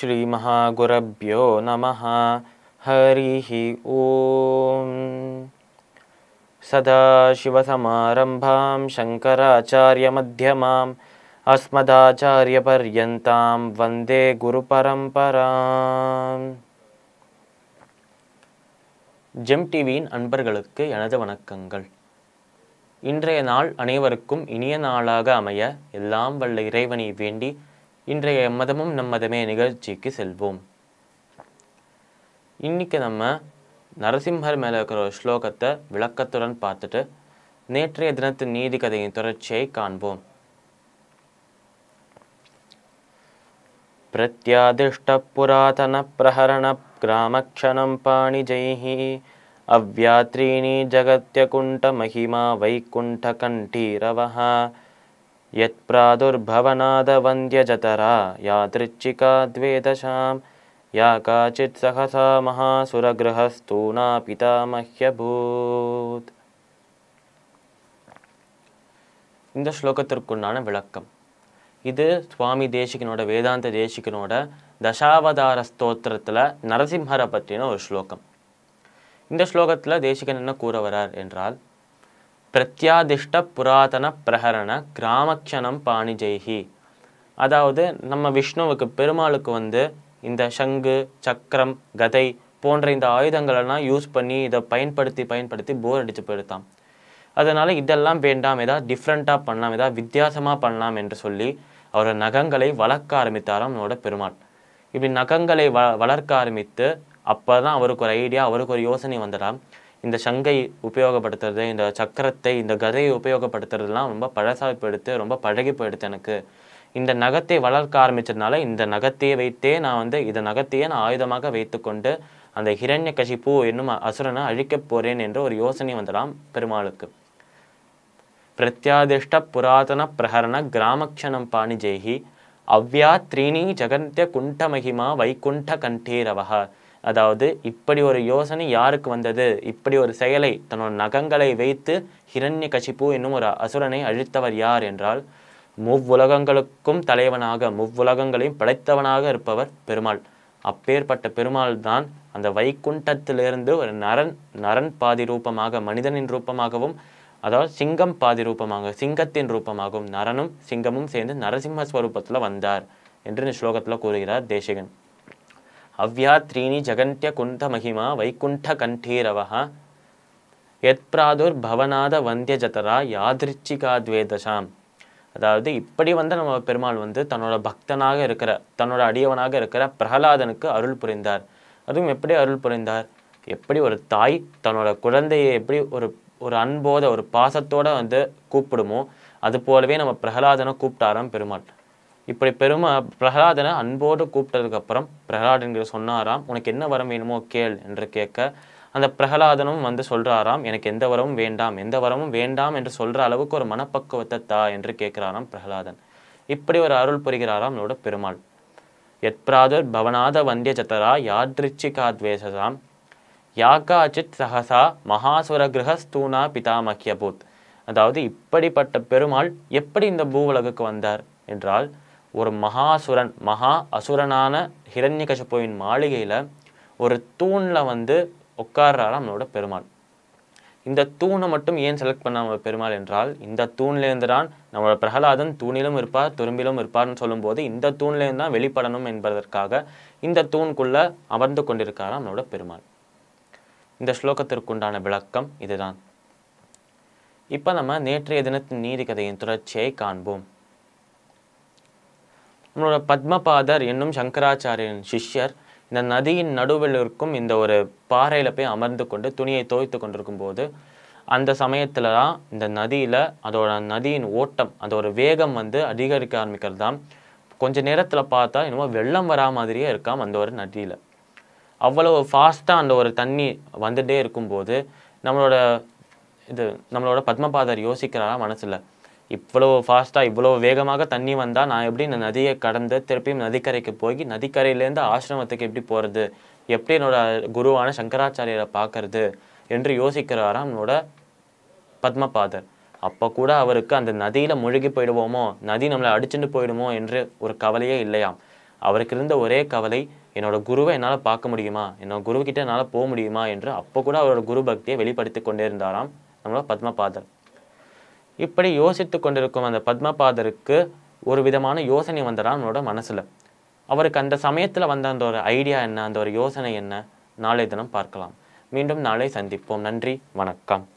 श्रीमहागुरभ्यो नमः। हरिः ओम। सदाशिवसमारम्भां शङ्कराचार्यमध्यमाम् अस्मदाचार्यपर्यन्तां वन्दे குருபரம்பராம். ஜெம் டிவியின் அன்பர்களுக்கு எனது வணக்கங்கள். இன்றைய நாள் அனைவருக்கும் இனிய நாளாக அமைய எல்லாம் வல்ல இறைவனை வேண்டி இன்றைய மதமும் நம்மதமே நிகழ்ச்சிக்கு செல்வோம். இன்னைக்கு நம்ம நரசிம்மர் மேலே இருக்கிற ஒரு ஸ்லோகத்தை விளக்கத்துடன் பார்த்துட்டு நேற்றைய தினத்தின் நீதி கதையின் தொடர்ச்சியை காண்போம். பிரத்யாதிஷ்ட புராதன பிரஹரண கிராமக்ஷணம் பாணிஜைஹி அவ்யாத்ரீணி ஜகத்யகுண்ட மகிமா வைகுண்ட கண்டீரவஹ யத் பிராதுர்பவநாத வந்திய ஜதரா யாத்ரிச்சிகா த்வேதசாம் யா காச்சித் சகசா மகாசுரகிரஹஸ்தூனா பிதாமஹ்யபூத். இந்த ஸ்லோகத்திற்குண்டான விளக்கம் இது சுவாமி தேசிகனோட வேதாந்த தேசிகனோட தசாவதார ஸ்தோத்திரத்தில் நரசிம்மரை பற்றின ஒரு ஸ்லோகம். இந்த ஸ்லோகத்தில் தேசிகன் என்ன கூற வரார் என்றால், பிரத்யாதிஷ்ட புராதன பிரஹரண கிராமக்ஷணம் பாணிஜைஹி, அதாவது நம்ம விஷ்ணுவுக்கு பெருமாளுக்கு இந்த சங்கு சக்கரம் கதை போன்ற இந்த ஆயுதங்களெல்லாம் யூஸ் பண்ணி இதை பயன்படுத்தி போர் அடித்து போயிடுத்தான். அதனால் இதெல்லாம் வேண்டாம், ஏதாவது டிஃப்ரெண்ட்டாக பண்ணலாம், ஏதாவது வித்தியாசமாக பண்ணலாம் என்று சொல்லி அவர் நகங்களை வளர்க்க ஆரம்பித்தாராம் நம்மளோட பெருமாள். இப்படி நகங்களை வளர்க்க ஆரம்பித்து அப்போ தான் அவருக்கு ஒரு ஐடியா, அவருக்கு ஒரு யோசனை வந்துடாம். இந்த சங்கை உபயோகப்படுத்துறது, இந்த சக்கரத்தை, இந்த கதையை உபயோகப்படுத்துறதுலாம் ரொம்ப பழசாக போயிடுத்து, ரொம்ப பழகி போயிடுத்து. எனக்கு இந்த நகத்தை வளர்க்க ஆரம்பிச்சதுனால இந்த நகத்தையே வைத்தே நான் இந்த நகத்தையே நான் ஆயுதமாக வைத்து கொண்டு அந்த ஹிரண்யகசிபு என்னும் அசுரனை அழிக்கப் போறேன் என்ற ஒரு யோசனை வந்துடாம் பெருமாளுக்கு. பிரத்யாதிஷ்ட புராதன பிரஹரண கிராமக்ஷணம் பாணிஜைஹி அவ்யா த்ரீணி ஜகத்ய குண்ட மகிமா வைகுண்ட கண்டீரவஹ, அதாவது இப்படி ஒரு யோசனை யாருக்கு வந்தது, இப்படி ஒரு செயலை தன்னோட நகங்களை வைத்து ஹிரண்யகசிபு என்னும் ஒரு அசுரனை அழித்தவர் யார் என்றால், முவ்வுலகங்களுக்கும் தலைவனாக முவ்வுலகங்களையும் படைத்தவனாக இருப்பவர் பெருமாள். அப்பேற்பட்ட பெருமாள் தான் அந்த வைகுண்டத்திலிருந்து ஒரு நரன் பாதி ரூபமாக, மனிதனின் ரூபமாகவும், அதாவது சிங்கம் பாதி ரூபமாக, சிங்கத்தின் ரூபமாகவும், நரனும் சிங்கமும் சேர்ந்து நரசிம்ம ஸ்வரூபத்தில் வந்தார் என்று இந்த ஸ்லோகத்தில் கூறுகிறார் தேசிகன். அவ்யா த்ரீணி ஜகத்ய குண்ட மகிமா வைகுண்ட கண்டீரவஹ யத் பிராதுர் பவநாத வந்திய ஜதரா யாதிருச்சிகா த்வேதசாம், அதாவது இப்படி நம்ம பெருமாள் தன்னோட பக்தனாக இருக்கிற, தன்னோட அடியவனாக இருக்கிற பிரகலாதனுக்கு அருள் புரிந்தார். அதுவும் எப்படி அருள் புரிந்தார், எப்படி ஒரு தாய் தன்னோட குழந்தையை எப்படி ஒரு அன்போட ஒரு பாசத்தோட கூப்பிடுமோ அது போலவே நம்ம பிரகலாதனை கூப்பிட்டாராம் பெருமாள். இப்படி பிரகலாதனை அன்போடு கூப்பிட்டதுக்கு அப்புறம் பிரகலாதன் சொன்னாராம், உனக்கு என்ன வரம் வேணுமோ கேள் என்று கேட்க, அந்த பிரகலாதனும் சொல்றாராம், எனக்கு எந்த வரமும் வேண்டாம், எந்த வரமும் வேண்டாம் என்று சொல்ற அளவுக்கு ஒரு மனப்பக்குவத்தை தா என்று கேட்கிறாராம் பிரகலாதன். இப்படி ஒரு அருள் புரிகிறாராம் நம்மளோட பெருமாள். யத் பிராதுர் பவநாத வந்திய ஜதரா யாத்ரிச்சிகா த்வேதசாம் யாகாச்சித் சகசா மகாசுரகிரஹஸ்தூனா பிதாமஹ்யபூத், அதாவது இப்படிப்பட்ட பெருமாள் எப்படி இந்த பூவுலகுக்கு வந்தார் என்றால், ஒரு மகாசுரன், மகா அசுரனான ஹிரண்யகசிபுவின் மாளிகையில ஒரு தூண்ல உட்கார்றாராம் நம்மளோட பெருமாள். இந்த தூணை மட்டும் ஏன் செலக்ட் பண்ண பெருமாள் என்றால், இந்த தூண்லேருந்து தான் நம்மளோட பிரகலாதன் தூணிலும் இருப்பார் துரும்பிலும் இருப்பார்னு சொல்லும்போது இந்த தூண்லேருந்து தான் வெளிப்படணும் என்பதற்காக இந்த தூணுக்குள்ள அமர்ந்து கொண்டிருக்காராம் நம்மளோட பெருமாள். இந்த ஸ்லோகத்திற்குண்டான விளக்கம் இதுதான். இப்ப நம்ம நேற்றைய தினத்தின் நீதி கதையின் தொடர்ச்சியை காண்போம். நம்மளோட பத்மபாதர் என்னும் சங்கராச்சாரியன் சிஷ்யர் இந்த நதியின் நடுவில் இருக்கும் இந்த ஒரு பாறையில போய் அமர்ந்து கொண்டு துணியை துவைத்து கொண்டிருக்கும் போது, அந்த சமயத்துல தான் இந்த நதியில அதோட நதியின் ஓட்டம், அதோட வேகம் அதிகரிக்க ஆரம்பிக்கிறது தான். கொஞ்ச நேரத்துல பார்த்தா என்னமோ வெள்ளம் வரா மாதிரியே இருக்காம் அந்த ஒரு நதியில. அவ்வளவு ஃபாஸ்ட்டாக அந்த ஒரு தண்ணி வந்துட்டே இருக்கும்போது நம்மளோட பத்மபாதர் யோசிக்கிறாரா மனசுல, இவ்வளவு ஃபாஸ்ட்டாக இவ்வளவு வேகமாக தண்ணி வந்தால் நான் எப்படி இந்த நதியை கடந்து திருப்பியும் நதிக்கரைக்கு போய் நதிக்கரையிலேருந்து ஆசிரமத்துக்கு எப்படி போகிறது, எப்படி என்னோட குருவான சங்கராச்சாரியரை பார்க்கறது என்று யோசிக்கிறாராம் நம்மளோட பத்மபாதர். அப்போ கூட அவருக்கு அந்த நதியில் முழுகி போயிடுவோமோ, நதி நம்மளை அடிச்சுட்டு போயிடுமோ என்று ஒரு கவலையே இல்லையாம். அவருக்கு இருந்த ஒரே கவலை, என்னோட குருவை என்னால் பார்க்க முடியுமா, என்னோட குருக்கிட்ட என்னால் போக முடியுமா என்று அப்போ கூட அவரோட குரு பக்தியை வெளிப்படுத்தி கொண்டே இருந்தாராம் நம்மளோட பத்மபாதர். இப்படி யோசித்து கொண்டிருக்கும் அந்த பத்மபாதருக்கு ஒரு விதமான யோசனை வந்ததா நம்மளோட மனசுல. அவருக்கு அந்த சமயத்துல வந்த அந்த ஒரு ஐடியா என்ன, அந்த ஒரு யோசனை என்ன, நாளை தினம் பார்க்கலாம். மீண்டும் நாளை சந்திப்போம். நன்றி, வணக்கம்.